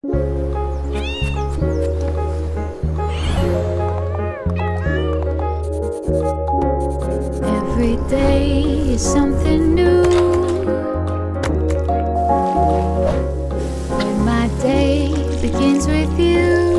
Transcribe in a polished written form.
Every day is something new. When my day begins with you,